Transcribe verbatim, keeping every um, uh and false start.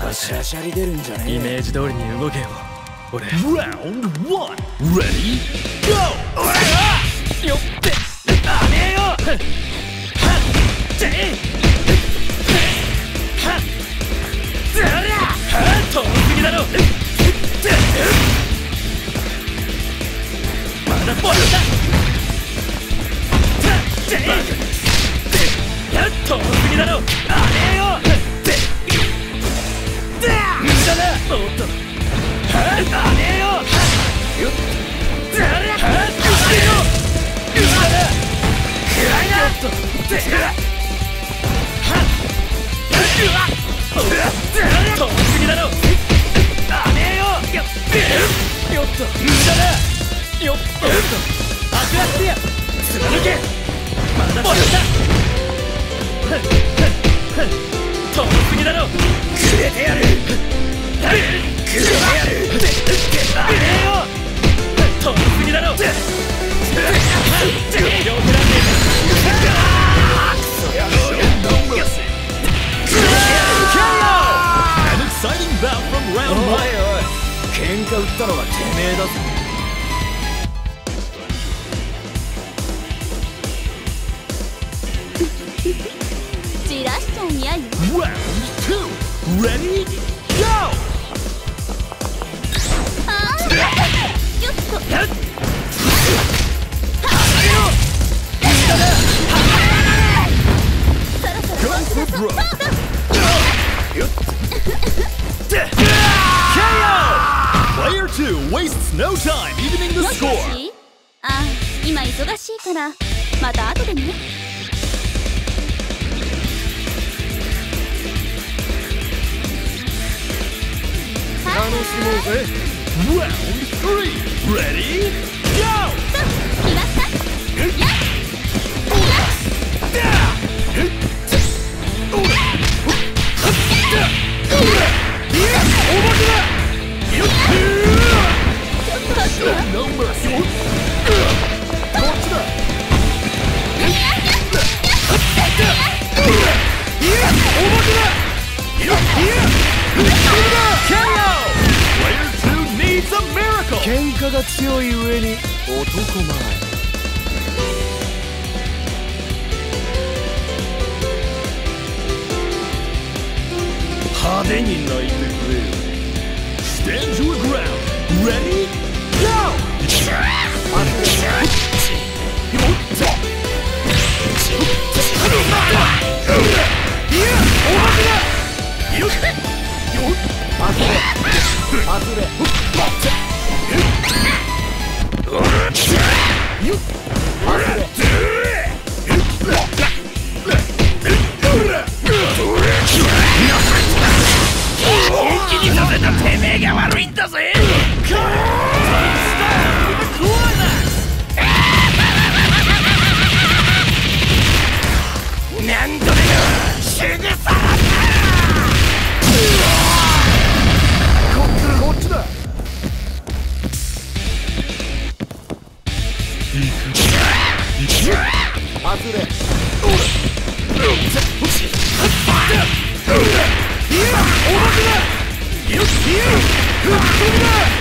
しゃしゃり出るんじゃねえ。イメージ通りに動けよ俺。 Round one. Ready? Go! 俺はよってダメよ。はってはっずらはっ遠すぎだろ。まだボールだ。やっとすぎだろ。ダメよ。無駄だ。おっとダメよ。よっずらはっ無駄だ。くらいだ。よっとずらはっうわっずら遠すぎだろ。ダメよ。よっよっと無駄だ。よっと当てらってや貫け。まだボールだ。遠すぎだろ。くれてやる。くれてやる。ダメよ。遠すぎだろ。両手なんでクソ野郎。よし An exciting bout from round おいお one. い喧嘩売ったのはてめえだぞ。 じらしちゃいやよ。 Round two. Ready? Go! あーよっとやっそろそろ Go for broke. よっ Player two wastes no time evening the もしも score. しあー今忙しいからまた後でね。 楽しもうぜ。 Round three. Ready? Go! 決まったやっ No mercy. 喧嘩が強い上に男前。派手に泣いてくれよ。 Stand your ground. Ready? Go! 気にさせたてめえが悪いんだぜ。何度でもすぐさらこっちだ。外れ。よっ